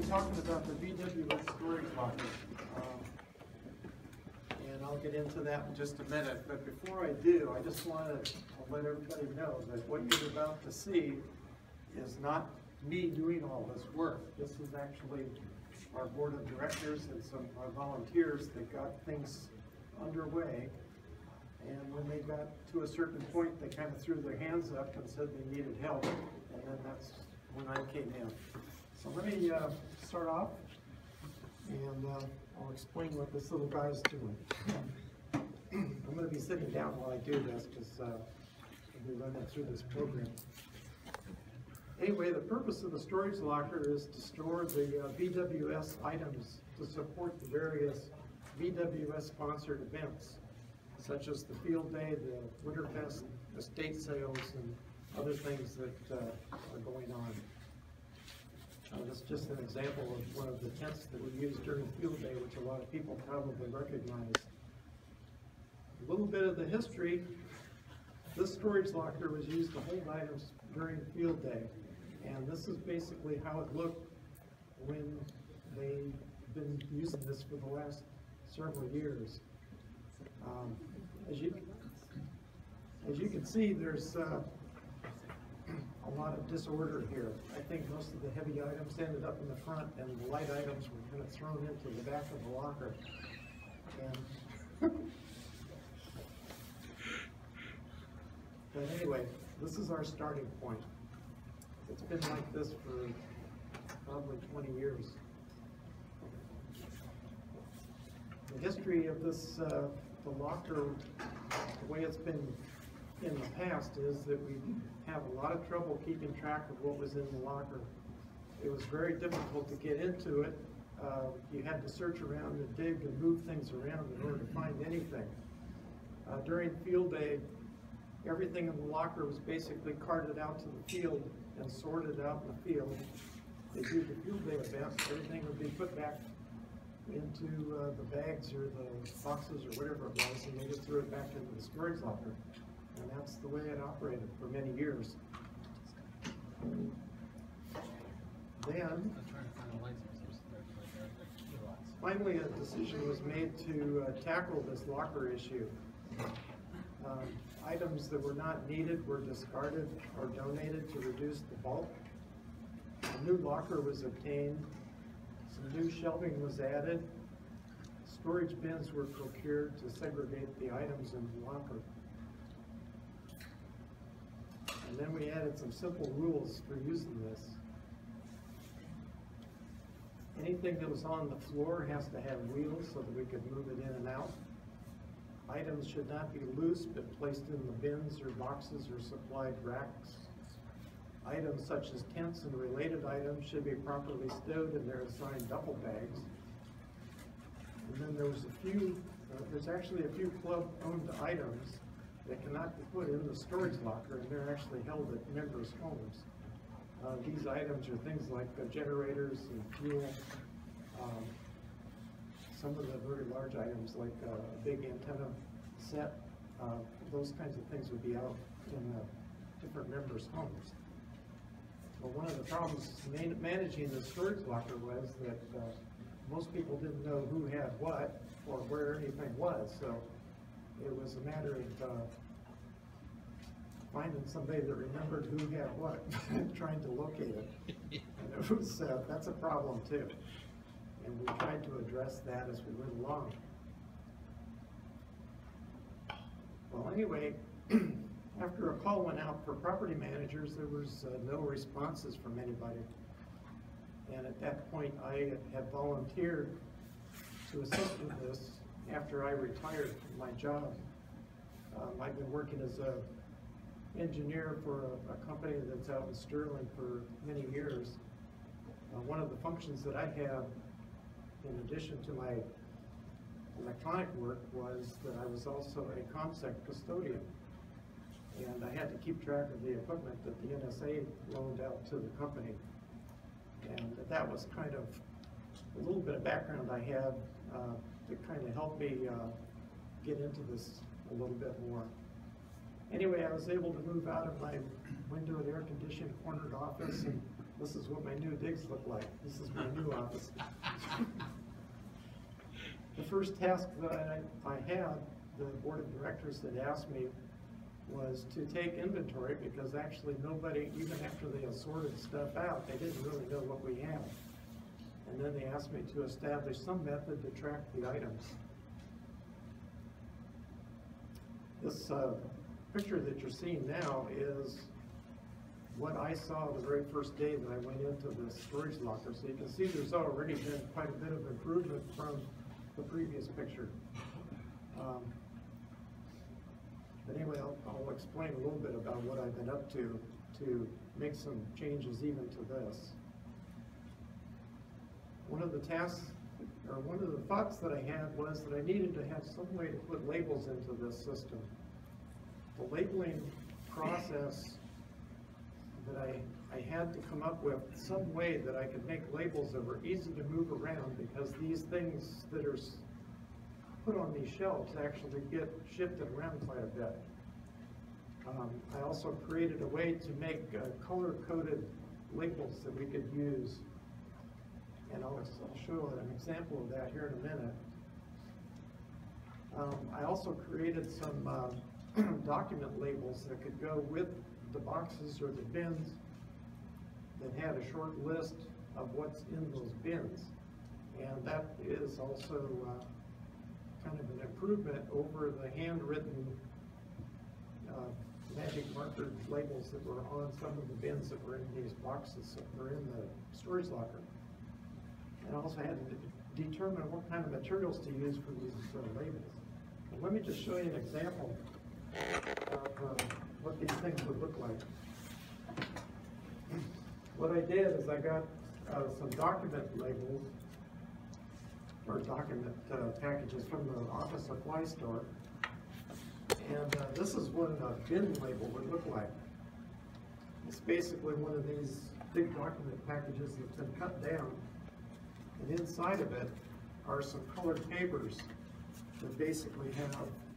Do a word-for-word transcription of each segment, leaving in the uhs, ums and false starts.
talking about the V W S storage locker. Um, and I'll get into that in just a minute. But before I do, I just want to let everybody know that what you're about to see is not me doing all this work. This is actually our board of directors and some of our volunteers that got things underway. And when they got to a certain point, they kind of threw their hands up and said they needed help. And then that's when I came in. So let me uh, start off, and uh, I'll explain what this little guy is doing. I'm going to be sitting down while I do this because uh, I'll be running through this program. Anyway, the purpose of the storage locker is to store the uh, V W S items to support the various V W S sponsored events, such as the field day, the Winterfest, estate sales, and other things that uh, are going on. Uh, that's just an example of one of the tents that we use during field day, which a lot of people probably recognize. A little bit of the history. This storage locker was used to hold items during field day, and this is basically how it looked when they've been using this for the last several years. Um, as you as you can see, there's uh, a lot of disorder here. I think most of the heavy items ended up in the front, and the light items were kind of thrown into the back of the locker. And but anyway, this is our starting point. It's been like this for probably twenty years. The history of this, uh, the locker, the way it's been in the past is that we have a lot of trouble keeping track of what was in the locker. It was very difficult to get into it. Uh, you had to search around and dig and move things around in order to find anything. Uh, during field day, everything in the locker was basically carted out to the field and sorted out in the field. They do the field day event, everything would be put back into uh, the bags or the boxes or whatever it was, and they just threw it back into the storage locker. And that's the way it operated for many years. Then, finally a decision was made to uh, tackle this locker issue. Um, items that were not needed were discarded or donated to reduce the bulk. A new locker was obtained. Some new shelving was added. Storage bins were procured to segregate the items in the locker. And then we added some simple rules for using this. Anything that was on the floor has to have wheels so that we could move it in and out. Items should not be loose but placed in the bins or boxes or supplied racks. Items such as tents and related items should be properly stowed in their assigned duffel bags. And then there was a few, uh, there's actually a few club-owned items that cannot be put in the storage locker, and they're actually held at members' homes. Uh, these items are things like uh, generators and fuel. Um, some of the very large items like uh, a big antenna set, uh, those kinds of things would be out in uh, different members' homes. Well, one of the problems man managing the storage locker was that uh, most people didn't know who had what or where anything was, so it was a matter of uh, finding somebody that remembered who had what and trying to locate it. And it was, uh, that's a problem too. And we tried to address that as we went along. Well, anyway, after a call went out for property managers, there was uh, no responses from anybody. And at that point, I had volunteered to assist with this after I retired from my job. Um, I've been working as an engineer for a, a company that's out in Sterling for many years. Uh, one of the functions that I had, in addition to my electronic work, was that I was also a ComSec custodian. And I had to keep track of the equipment that the N S A loaned out to the company. And that was kind of a little bit of background I had uh, to kind of help me uh, get into this a little bit more. Anyway, I was able to move out of my window and air conditioned cornered office and This is what my new digs look like. This is my new office. The first task that I, I had, the board of directors had asked me, was to take inventory, because actually nobody, even after they had sorted stuff out, they didn't really know what we had. And then they asked me to establish some method to track the items. This uh, picture that you're seeing now is what I saw the very first day that I went into the storage locker. So you can see there's already been quite a bit of improvement from the previous picture. Um, but anyway, I'll, I'll explain a little bit about what I've been up to to make some changes even to this. One of the tasks, or one of the thoughts that I had was that I needed to have some way to put labels into this system. The labeling process that I, I had to come up with some way that I could make labels that were easy to move around, because these things that are put on these shelves actually get shifted around quite a bit. Um, I also created a way to make uh, color-coded labels that we could use, and I'll, I'll show an example of that here in a minute. Um, I also created some uh, document labels that could go with the boxes or the bins that had a short list of what's in those bins. And that is also uh, kind of an improvement over the handwritten uh, magic marker labels that were on some of the bins that were in these boxes that were in the storage locker. And I also had to determine what kind of materials to use for these sort of labels. And let me just show you an example of uh, what these things would look like. What I did is I got uh, some document labels, or document uh, packages from the office supply store. And uh, this is what a bin label would look like. It's basically one of these big document packages that's been cut down. And inside of it are some colored papers that basically have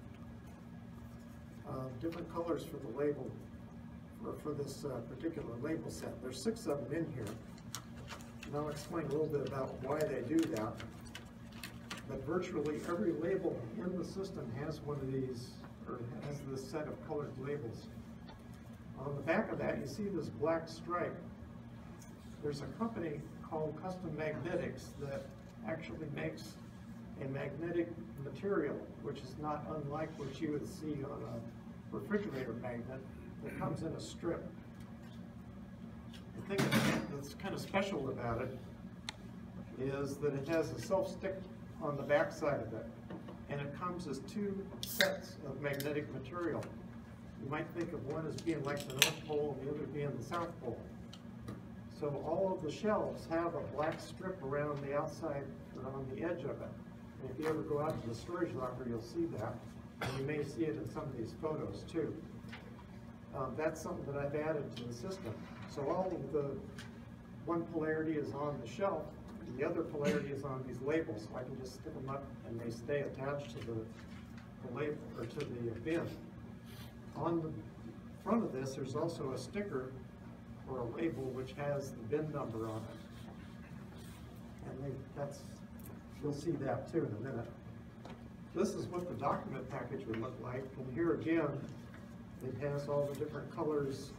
uh, different colors for the label, for, for this uh, particular label set. There's six of them in here. And I'll explain a little bit about why they do that. But virtually every label in the system has one of these, or has this set of colored labels. On the back of that, you see this black stripe. There's a company called Custom Magnetics that actually makes a magnetic material, which is not unlike what you would see on a refrigerator magnet that comes in a strip. The thing that's kind of special about it is that it has a self-stick on the back side of it, and it comes as two sets of magnetic material. You might think of one as being like the North Pole and the other being the South Pole. So all of the shelves have a black strip around the outside, or on the edge of it. And if you ever go out to the storage locker, you'll see that. And you may see it in some of these photos too. Um, that's something that I've added to the system. So all of the, one polarity is on the shelf, and the other polarity is on these labels. So I can just stick them up and they stay attached to the, the label, or to the bin. On the front of this, there's also a sticker or a label which has the bin number on it. And they, that's, you'll see that too in a minute. This is what the document package would look like. And here again, it has all the different colors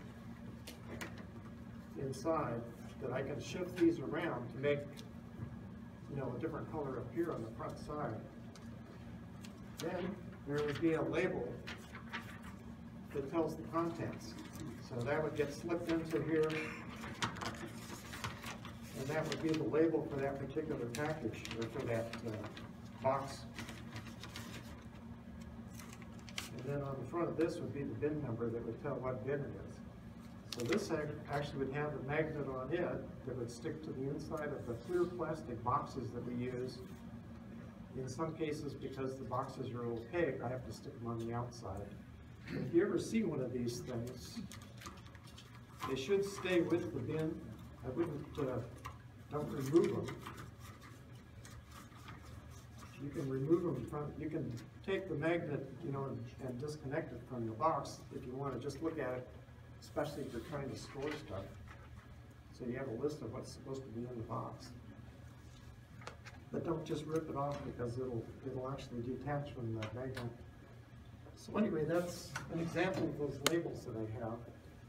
inside that I can shift these around to make, you know, a different color appear on the front side. Then there would be a label that tells the contents. So that would get slipped into here, and that would be the label for that particular package, or for that uh, box. And then on the front of this would be the bin number that would tell what bin it is. So this actually would have a magnet on it that would stick to the inside of the clear plastic boxes that we use. In some cases, because the boxes are opaque, I have to stick them on the outside. And if you ever see one of these things, they should stay with the bin. I wouldn't, uh, don't remove them. You can remove them from, you can take the magnet, you know, and, and disconnect it from the box if you want to just look at it, especially if you're trying to store stuff. so you have a list of what's supposed to be in the box. But don't just rip it off because it'll, it'll actually detach from the magnet. So anyway, that's an example of those labels that I have.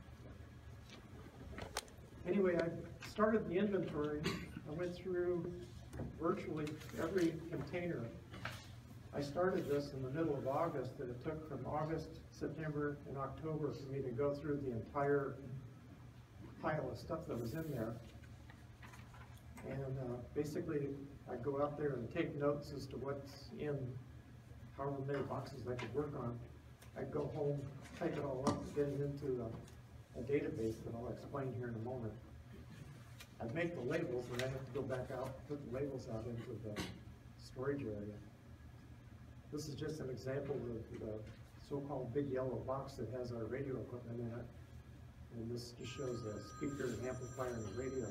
Anyway, I started the inventory. I went through virtually every container. I started this in the middle of August, and it took from August, September, and October for me to go through the entire pile of stuff that was in there. And uh, basically, I go out there and take notes as to what's in however many boxes I could work on. I'd go home, type it all up, and get it into a, a database that I'll explain here in a moment. I'd make the labels, and I'd have to go back out and put the labels out into the storage area. This is just an example of the so-called big yellow box that has our radio equipment in it. And this just shows a speaker, an amplifier, and a radio.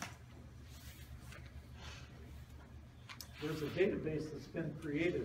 There's a database that's been created.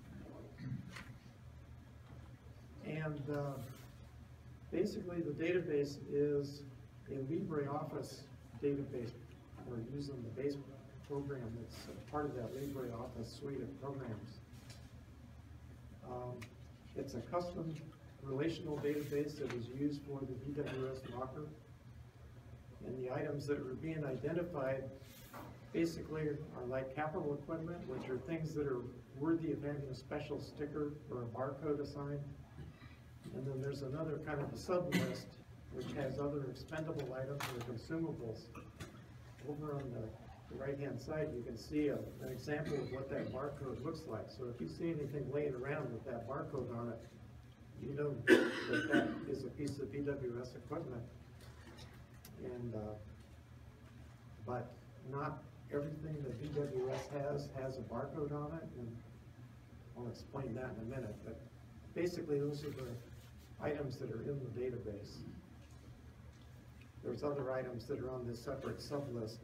And uh, basically the database is a LibreOffice database. We're using the base program that's a part of that LibreOffice suite of programs. Um, it's a custom relational database that is used for the V W S locker. And the items that are being identified basically are like capital equipment, which are things that are worthy of having a special sticker or a barcode assigned. And then there's another kind of a sub-list which has other expendable items or consumables. Over on the the right-hand side, you can see a, an example of what that barcode looks like. So if you see anything laying around with that barcode on it, you know that that is a piece of V W S equipment. And, uh, but not everything that V W S has has a barcode on it, and I'll explain that in a minute. But basically, those are the items that are in the database. There's other items that are on this separate sub-list.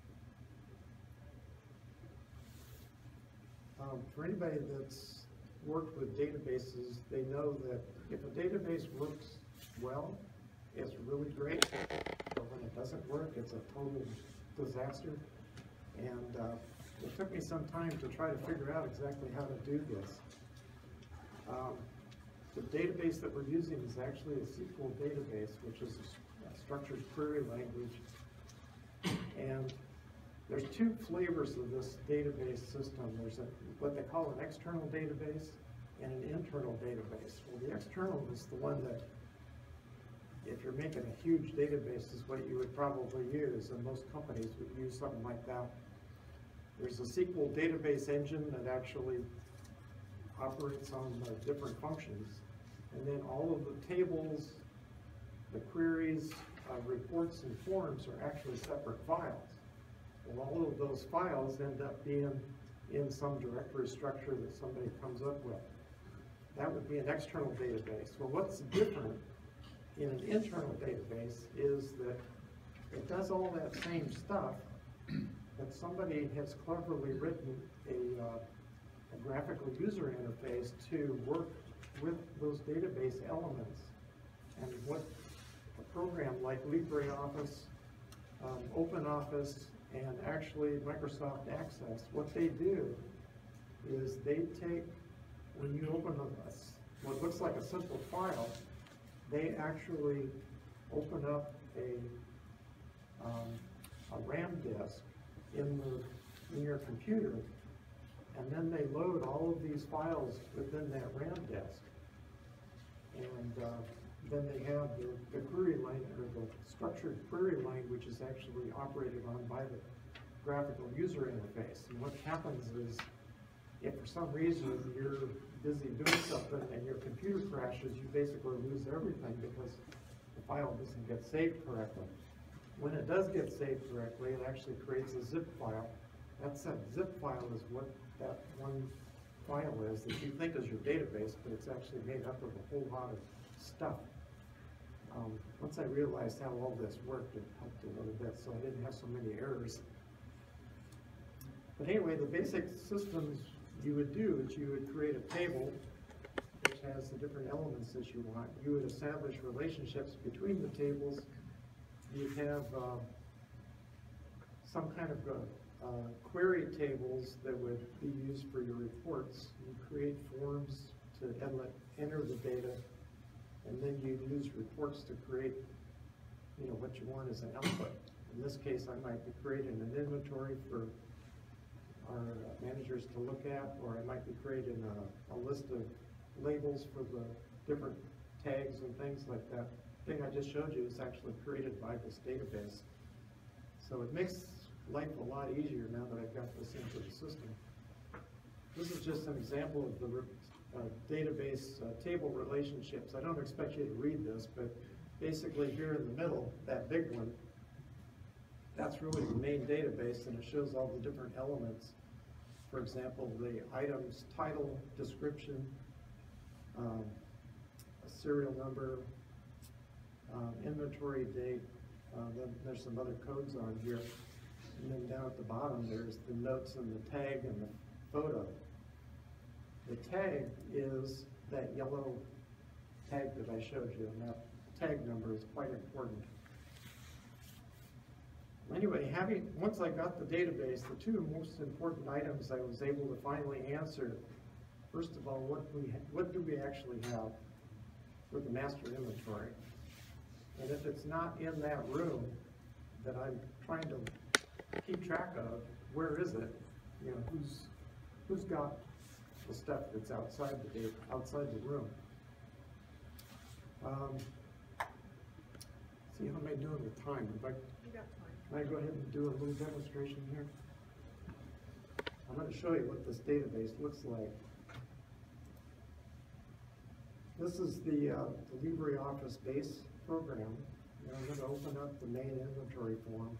Um, for anybody that's worked with databases, they know that if a database works well, it's really great. But when it doesn't work, it's a total disaster. And uh, it took me some time to try to figure out exactly how to do this. Um, the database that we're using is actually a S Q L database, which is a structured query language. And there's two flavors of this database system. There's a, what they call an external database and an internal database. Well, the external is the one that, if you're making a huge database, is what you would probably use, and most companies would use something like that. There's a S Q L database engine that actually operates on uh, different functions. And then all of the tables, the queries, uh, reports, and forms are actually separate files. And all of those files end up being in some directory structure that somebody comes up with. That would be an external database. Well, what's different in an internal database is that it does all that same stuff, but somebody has cleverly written a, uh, a graphical user interface to work with those database elements. And what a program like LibreOffice, um, OpenOffice, and actually Microsoft Access, what they do is they take, when you open a, what looks like a simple file, they actually open up a, um, a RAM disk in, the, in your computer, and then they load all of these files within that RAM disk. And uh, then they have the, the query line, or the structured query language is actually operated on by the graphical user interface. And what happens is, if for some reason you're busy doing something and your computer crashes, you basically lose everything because the file doesn't get saved correctly. When it does get saved correctly, it actually creates a zip file. That zip file is what that one file is that you think is your database, but it's actually made up of a whole lot of stuff. Um, once I realized how all this worked, it helped a little bit, so I didn't have so many errors. But anyway, the basic systems you would do is you would create a table which has the different elements that you want. You would establish relationships between the tables. You'd have uh, some kind of a, uh, query tables that would be used for your reports. You create forms to enter the data, and then you use reports to create, you know, what you want as an output. In this case, I might be creating an inventory for our managers to look at, or I might be creating a, a list of labels for the different tags and things like that. The thing I just showed you is actually created by this database. So it makes life a lot easier now that I've got this into the system. This is just an example of the uh, database uh, table relationships. I don't expect you to read this, but basically here in the middle, that big one, that's really the main database, and it shows all the different elements. For example, the item's title, description, um, a serial number, um, inventory date, uh, then there's some other codes on here. And then down at the bottom, there's the notes and the tag and the photo. The tag is that yellow tag that I showed you, and that tag number is quite important. Anyway, having, once I got the database, the two most important items I was able to finally answer, first of all, what we what do we actually have for the master inventory? And if it's not in that room that I'm trying to keep track of, where is it? You know, who's who's got the stuff that's outside the data, outside the room? Um, see, how am I doing with time? If I, You got time. Can I go ahead and do a little demonstration here? I'm going to show you what this database looks like. This is the, uh, the LibreOffice base program. And I'm going to open up the main inventory form.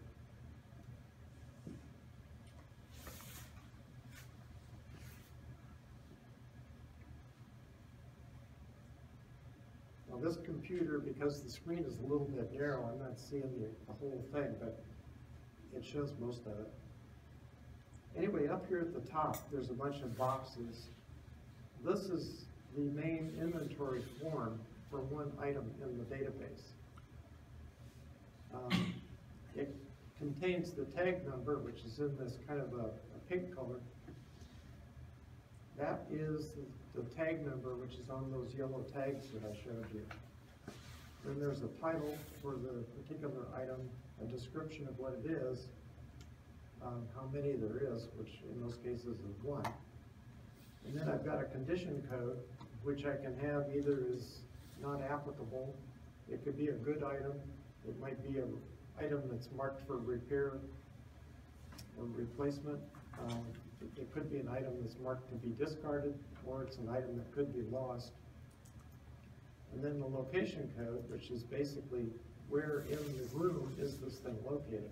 Now this computer, because the screen is a little bit narrow, I'm not seeing the, the whole thing, but it shows most of it. Anyway, up here at the top, there's a bunch of boxes. This is the main inventory form for one item in the database. Um, it contains the tag number, which is in this kind of a, a pink color. That is the, the tag number, which is on those yellow tags that I showed you. Then there's a title for the particular item, a description of what it is, um, how many there is, which in most cases is one. And then I've got a condition code, which I can have either as not applicable, it could be a good item, it might be an item that's marked for repair or replacement. Um, it, it could be an item that's marked to be discarded, or it's an item that could be lost. And then the location code, which is basically where in the room is this thing located.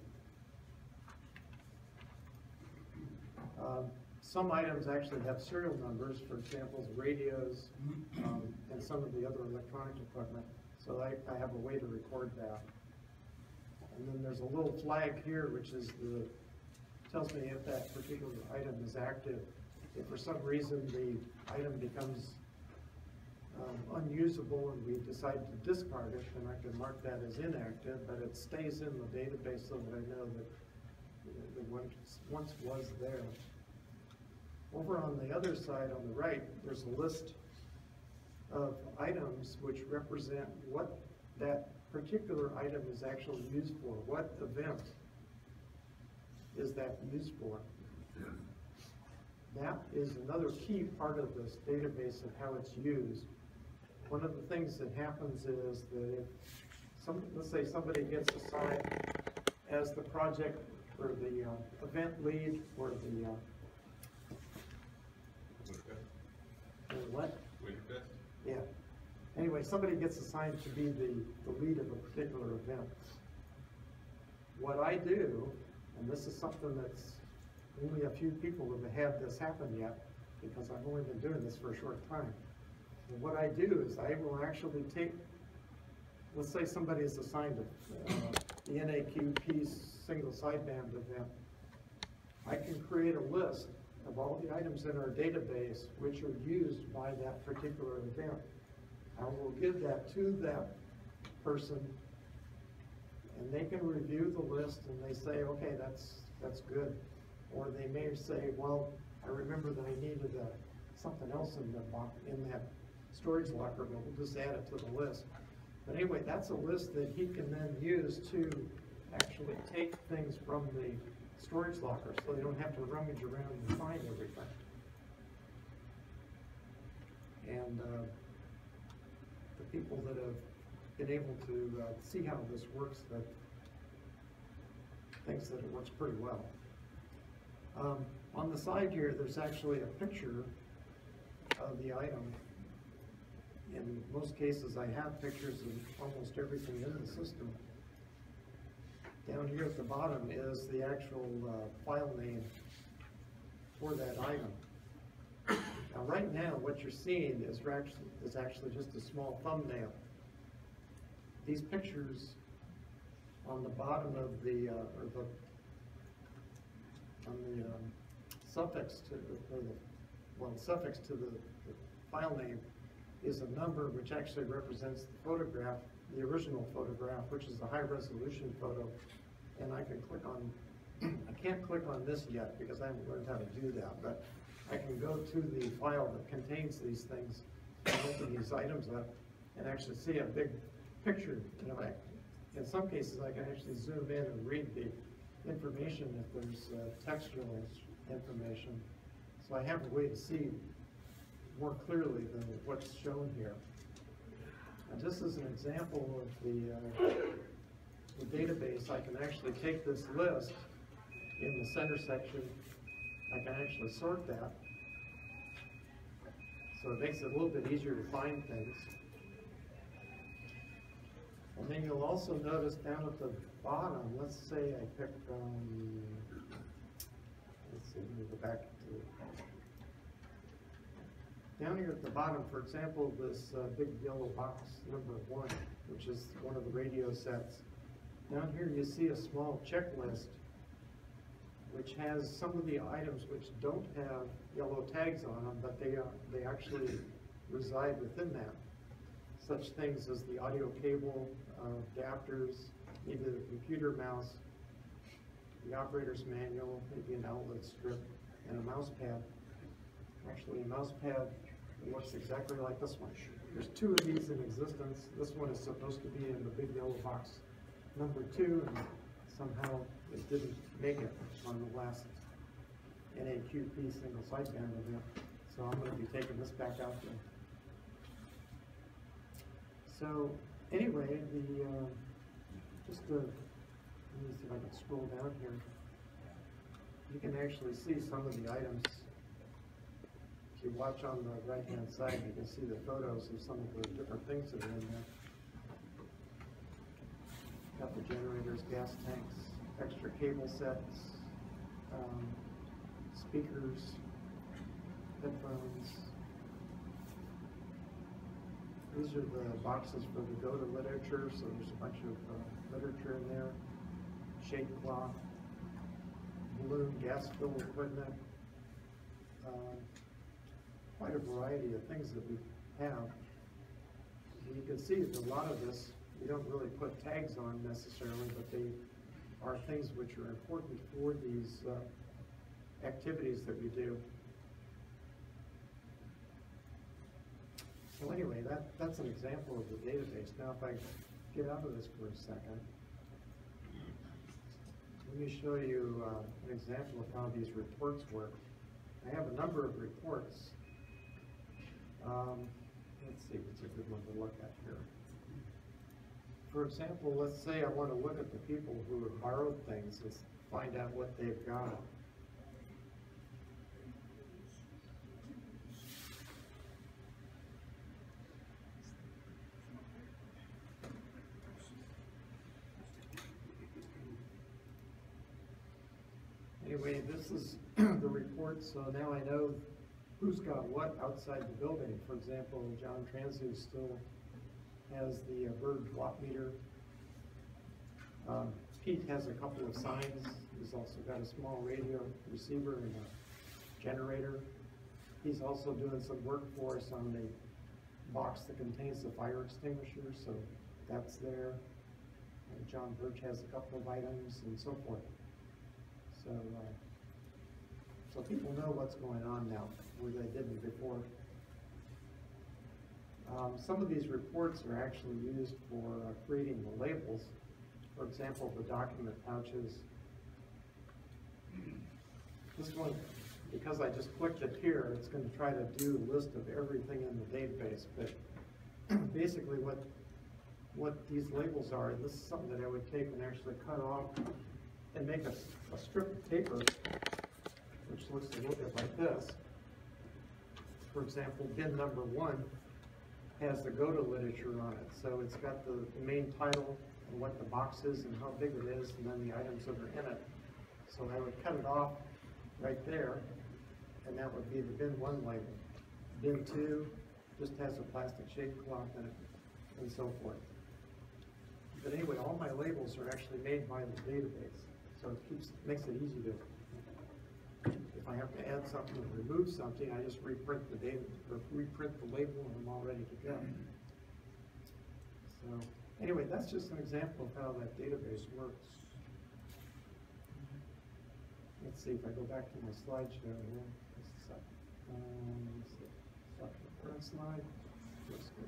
Um, some items actually have serial numbers, for example, radios um, and some of the other electronic equipment. So I, I have a way to record that. And then there's a little flag here, which is the tells me if that particular item is active. If for some reason the item becomes um, unusable and we decide to discard it, then I can mark that as inactive, but it stays in the database so that I know that it once, once was there. Over on the other side, on the right, there's a list of items which represent what that particular item is actually used for. What event is that used for? That is another key part of this database of how it's used. One of the things that happens is that if some, let's say somebody gets assigned as the project or the uh, event lead or the uh, or what? Yeah. Anyway, somebody gets assigned to be the, the lead of a particular event. What I do, and this is something that's only a few people have had this happen yet, because I've only been doing this for a short time. And what I do is I will actually take, let's say somebody is assigned to uh, the N A Q P single sideband event. I can create a list of all the items in our database which are used by that particular event. I will give that to that person, and they can review the list and they say, okay, that's that's good. Or they may say, well, I remember that I needed uh, something else in the box, in that storage locker, but we'll just add it to the list. But anyway, that's a list that he can then use to actually take things from the storage locker, so they don't have to rummage around and find everything. And uh, the people that have been able to uh, see how this works, that thinks that it works pretty well. Um, on the side here, there's actually a picture of the item. In most cases, I have pictures of almost everything in the system. Down here at the bottom is the actual uh, file name for that item. Now, right now, what you're seeing is actually, is actually just a small thumbnail. These pictures on the bottom of the, uh, or the, on the um, suffix to, or the, well, the suffix to the, the file name is a number which actually represents the photograph, the original photograph, which is the high resolution photo. And I can click on, I can't click on this yet because I haven't learned how to do that, but I can go to the file that contains these things and open these items up and actually see a big picture. You know, I, in some cases I can actually zoom in and read the information if there's uh, textual information. So I have a way to see more clearly than what's shown here. And just as an example of the, uh, the database, I can actually take this list in the center section. I can actually sort that. So it makes it a little bit easier to find things. And then you'll also notice down at the bottom, let's say I pick, um, let's see, let me go back to, down here at the bottom, for example, this uh, big yellow box number one, which is one of the radio sets. Down here you see a small checklist which has some of the items which don't have yellow tags on them, but they, are, they actually reside within that. Such things as the audio cable, uh, adapters, maybe the computer mouse, the operator's manual, maybe an outlet strip, and a mouse pad. Actually, a mouse pad looks exactly like this one. There's two of these in existence. This one is supposed to be in the big yellow box number two, and somehow it didn't make it on the last N A Q P single sideband event. So I'm going to be taking this back out there. So anyway, the uh, just to, let me see if I can scroll down here. You can actually see some of the items. If you watch on the right-hand side, you can see the photos of some of the different things that are in there. Got the generators, gas tanks, extra cable sets, um, speakers, headphones. These are the boxes for the go to literature, so there's a bunch of uh, literature in there. Shade cloth, balloon gas fill equipment, um, quite a variety of things that we have. And you can see that a lot of this we don't really put tags on necessarily, but they are things which are important for these uh, activities that we do. So anyway, that, that's an example of the database. Now if I get out of this for a second, let me show you uh, an example of how these reports work. I have a number of reports. Um, let's see what's a good one to look at here. For example, let's say I want to look at the people who have borrowed things and find out what they've got. Anyway, this is the report, so now I know who's got what outside the building. For example, John Transu still has the uh, bird watt meter. Um, Pete has a couple of signs. He's also got a small radio receiver and a generator. He's also doing some work for us on the box that contains the fire extinguisher, so that's there. And John Birch has a couple of items and so forth. So, uh, so people know what's going on now, where they didn't before. Um, some of these reports are actually used for uh, creating the labels. For example, the document pouches. This one, because I just clicked it here, it's going to try to do a list of everything in the database. But basically what what these labels are, and this is something that I would take and actually cut off and make a, a strip of paper, which looks a little bit like this. For example, bin number one has the go-to literature on it. So it's got the, the main title and what the box is and how big it is, and then the items that are in it. So I would cut it off right there, and that would be the bin one label. Bin two just has a plastic shade cloth in it, and so forth. But anyway, all my labels are actually made by the database, so it keeps makes it easy to. If I have to add something or remove something, I just reprint the data or reprint the label, and I'm all ready to go. So anyway, that's just an example of how that database works. Let's see if I go back to my slideshow here. Um, let's see. Start the current slide. Looks good.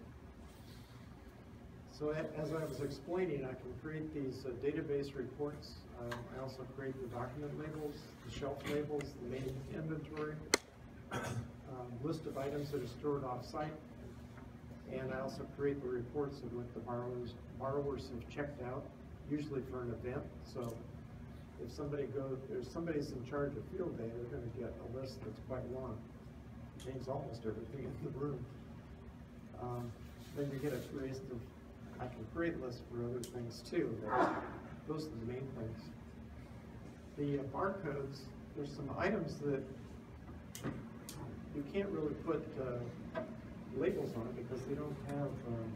So as I was explaining, I can create these uh, database reports. Uh, I also create the document labels, the shelf labels, the main inventory, um, list of items that are stored off-site, and I also create the reports of what the borrowers borrowers have checked out, usually for an event. So if somebody goes, if somebody's in charge of field day, they're going to get a list that's quite long. It names almost everything in the room. Um, then you get a list of, I can create lists for other things too. Those are the main things. The uh, barcodes, there's some items that you can't really put uh, labels on because they don't have um,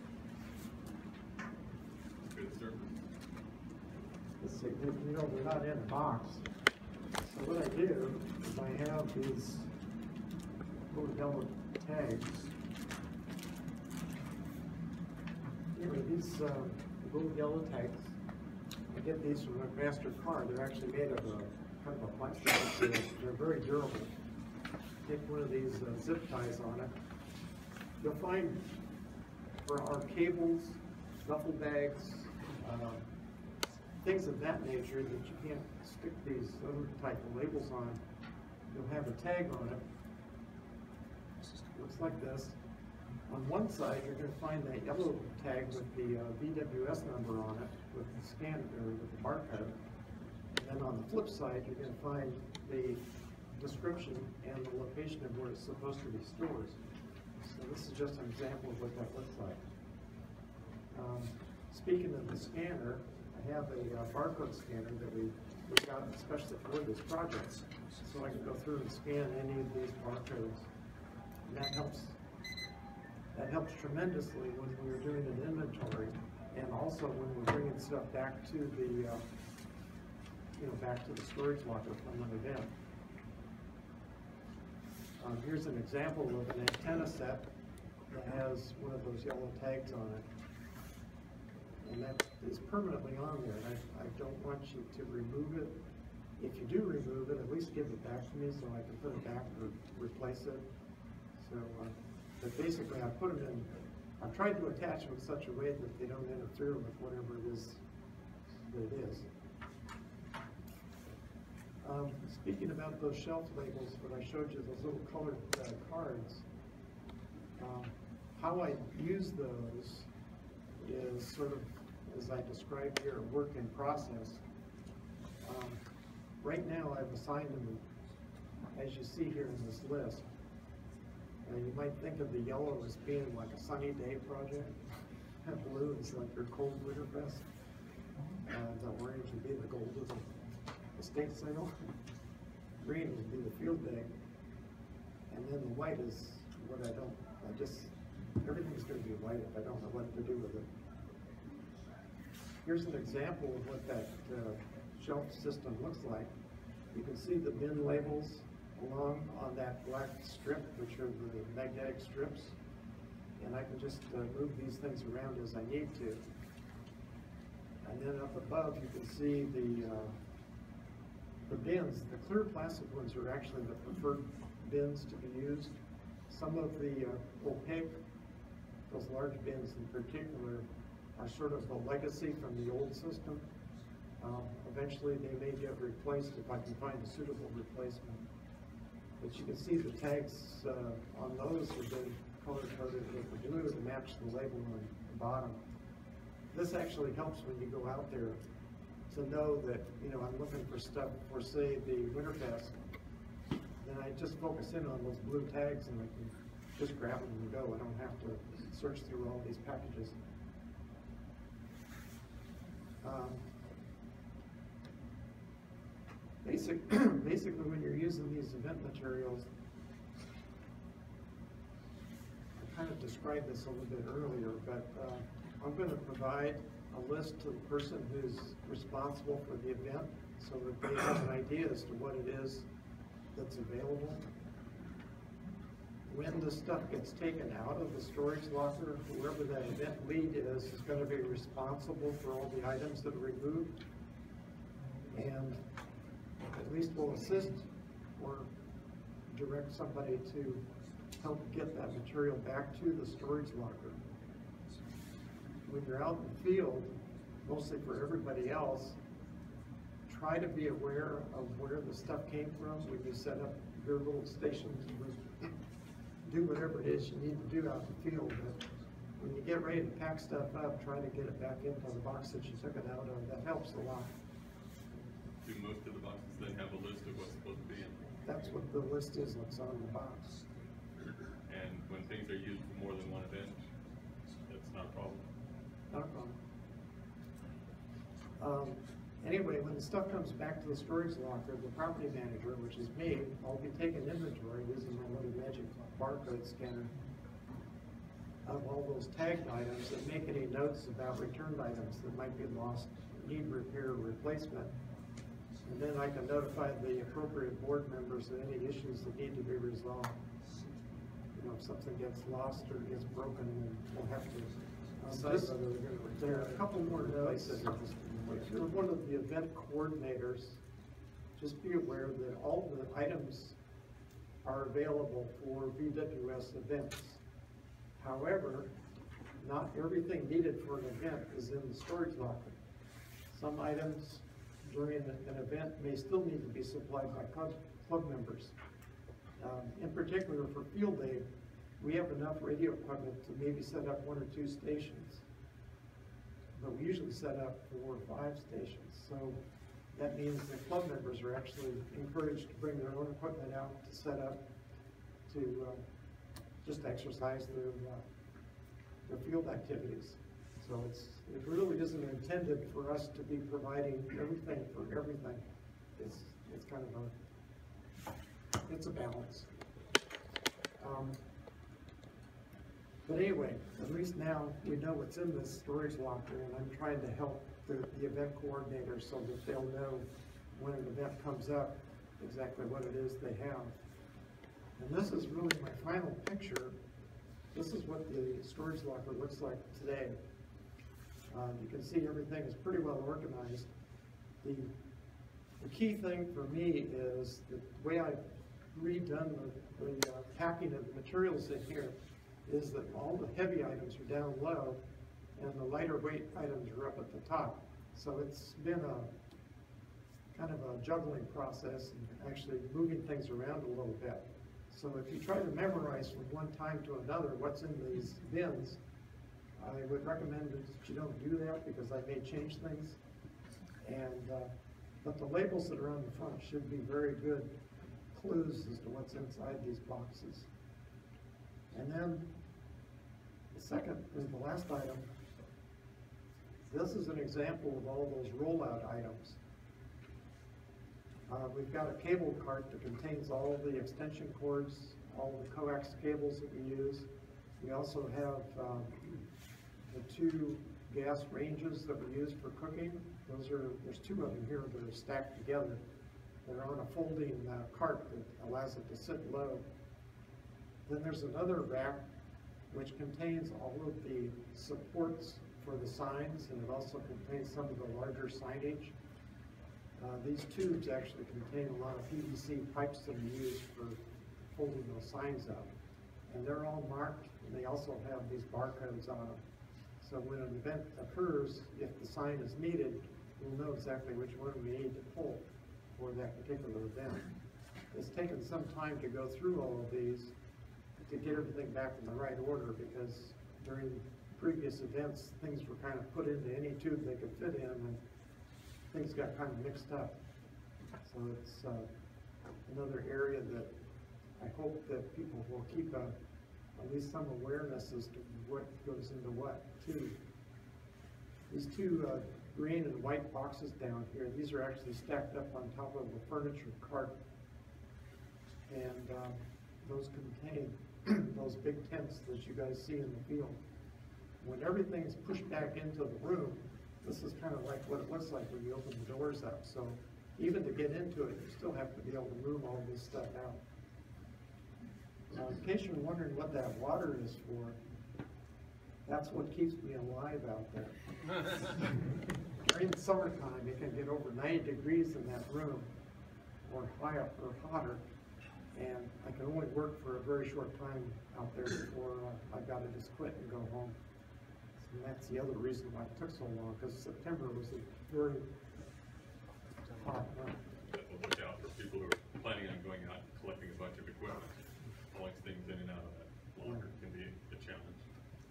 let's see, you know, they're not in a box. So what I do is I have these little yellow tags. Anyway, these uh, little yellow tags, I get these from a MasterCard. They're actually made of a kind of a plastic material. They're very durable. Take one of these uh, zip ties on it. You'll find for our cables, duffel bags, uh, things of that nature that you can't stick these other type of labels on, you'll have a tag on it. Looks like this. On one side, you're going to find that yellow tag with the uh, V W S number on it, with the scan or with the barcode. And then on the flip side, you're going to find the description and the location of where it's supposed to be stored. So this is just an example of what that looks like. Um, speaking of the scanner, I have a uh, barcode scanner that we, we got especially for this project. So I can go through and scan any of these barcodes. And that helps That helps tremendously when we are doing an inventory, and also when we're bringing stuff back to the, uh, you know, back to the storage locker from an event. Um, here's an example of an antenna set that has one of those yellow tags on it, and that is permanently on there. And I, I don't want you to remove it. If you do remove it, at least give it back to me so I can put it back or replace it. So. Uh, But basically, I put them in, I've tried to attach them in such a way that they don't interfere with whatever it is that it is. Um, speaking about those shelf labels, what I showed you, those little colored uh, cards, um, how I use those is sort of, as I described here, a work in process. Um, right now, I've assigned them, as you see here in this list. Uh, you might think of the yellow as being like a sunny day project. And blue is like your cold winter fest. Uh, the orange would be the gold of the estate sale. Green would be the field day. And then the white is what I don't, I just, everything's going to be white if I don't know what to do with it. Here's an example of what that uh, shelf system looks like. You can see the bin labels along on that black strip, which are the magnetic strips, and I can just uh, move these things around as I need to. And then up above, you can see the uh, the bins, the clear plastic ones are actually the preferred bins to be used. Some of the uh, opaque, those large bins in particular, are sort of the legacy from the old system. Um, eventually they may get replaced if I can find a suitable replacement. But you can see the tags uh, on those have been color coded with blue to match the label on the bottom. This actually helps when you go out there to know that, you know, I'm looking for stuff for, say, the Winterfest. Then I just focus in on those blue tags and I can just grab them and go. I don't have to search through all these packages. Um, basic, basically, when you're using these event materials, I kind of described this a little bit earlier, but uh, I'm going to provide a list to the person who's responsible for the event so that they have an idea as to what it is that's available. When the stuff gets taken out of the storage locker, whoever that event lead is, is going to be responsible for all the items that are removed, and at least will assist or direct somebody to help get that material back to the storage locker. When you're out in the field, mostly for everybody else, try to be aware of where the stuff came from when you set up your little stations. Do whatever it is you need to do out in the field, but when you get ready to pack stuff up, try to get it back into the box that you took it out of. That helps a lot. Do most of the boxes then have a list of what's supposed to be in? That's what the list is that's on the box. And when things are used for more than one event, that's not a problem? Not a problem. Um, anyway, when the stuff comes back to the storage locker, the property manager, which is me, I'll be taking inventory using my little magic barcode scanner of all those tagged items and make any notes about returned items that might be lost, need repair or replacement. And then I can notify the appropriate board members of any issues that need to be resolved. You know, if something gets lost or gets broken, then we'll have to decide whether we're going to repair. There are a couple more notes. If you're one of the event coordinators, just be aware that all the items are available for V W S events. However, not everything needed for an event is in the storage locker. Some items during an event may still need to be supplied by club, club members. Um, in particular, for field day, we have enough radio equipment to maybe set up one or two stations. But we usually set up four or five stations. So that means that club members are actually encouraged to bring their own equipment out to set up, to uh, just exercise their, uh, their field activities. So it's, it really isn't intended for us to be providing everything for everything. It's, it's kind of a, it's a balance. Um, But anyway, at least now we know what's in this storage locker, and I'm trying to help the, the event coordinators so that they'll know when an event comes up exactly what it is they have. And this is really my final picture. This is what the storage locker looks like today. Uh, you can see everything is pretty well organized. The, the key thing for me is the way I've redone the, the uh, packing of the materials in here is that all the heavy items are down low and the lighter weight items are up at the top. So it's been a kind of a juggling process and actually moving things around a little bit. So if you try to memorize from one time to another what's in these bins, I would recommend that you don't do that because I may change things. And uh, but the labels that are on the front should be very good clues as to what's inside these boxes. And then the second is the last item. This is an example of all those rollout items. Uh, we've got a cable cart that contains all the extension cords, all the coax cables that we use. We also have um, the two gas ranges that we use for cooking. Those are, there's two of them here that are stacked together. They're on a folding uh, cart that allows it to sit low. Then there's another rack which contains all of the supports for the signs, and it also contains some of the larger signage. Uh, these tubes actually contain a lot of P V C pipes that are used for holding those signs up. And they're all marked, and they also have these barcodes on them. So when an event occurs, if the sign is needed, we'll know exactly which one we need to pull for that particular event. It's taken some time to go through all of these to get everything back in the right order, because during previous events, things were kind of put into any tube they could fit in, and things got kind of mixed up. So it's uh, another area that I hope that people will keep a, at least some awareness as to what goes into what too. These two uh, green and white boxes down here, these are actually stacked up on top of a furniture cart. And um, those contain those big tents that you guys see in the field. When everything's pushed back into the room, this is kind of like what it looks like when you open the doors up. So even to get into it, you still have to be able to move all this stuff out. Now, in case you're wondering what that water is for, that's what keeps me alive out there. During the summertime, it can get over ninety degrees in that room, or higher, or hotter, and I can only work for a very short time out there before uh, I've got to just quit and go home. And that's the other reason why it took so long, because September was a very hot month. Definitely look out for people who are planning on going out and collecting a bunch of equipment. Pulling things in and out of that locker can be a challenge.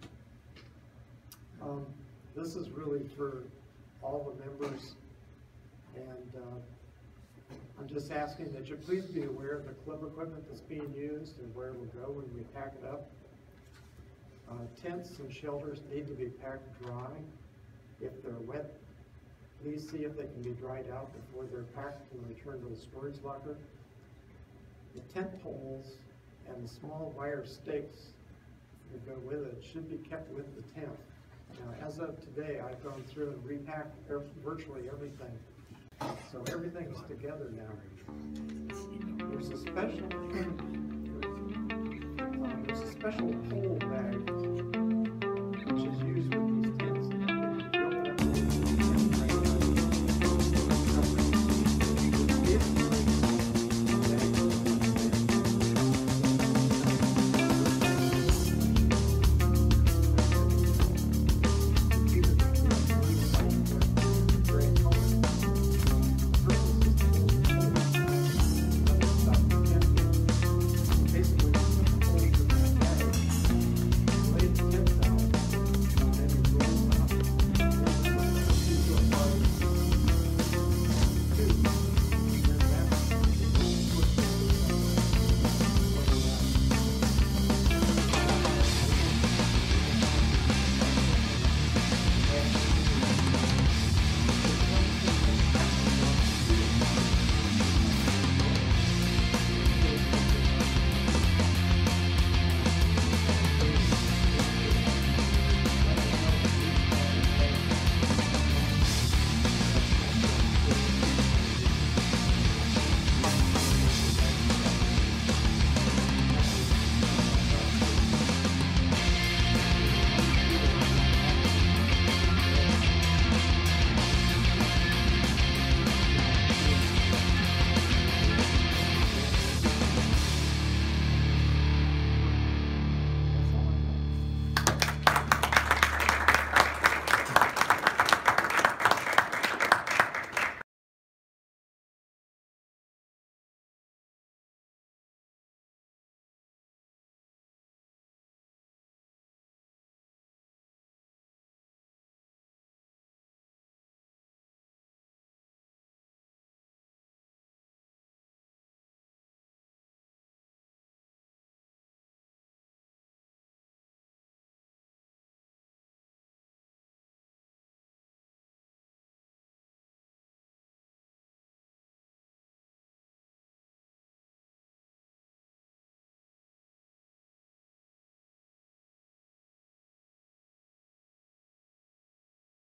Um, this is really for all the members, and uh, I'm just asking that you please be aware of the club equipment that's being used and where it will go when we pack it up. Uh, tents and shelters need to be packed dry. If they're wet, please see if they can be dried out before they're packed and returned to the storage locker. The tent poles and the small wire stakes that go with it should be kept with the tent. Now, as of today, I've gone through and repacked virtually everything. So everything's together now. There's a special, uh, there's a special hole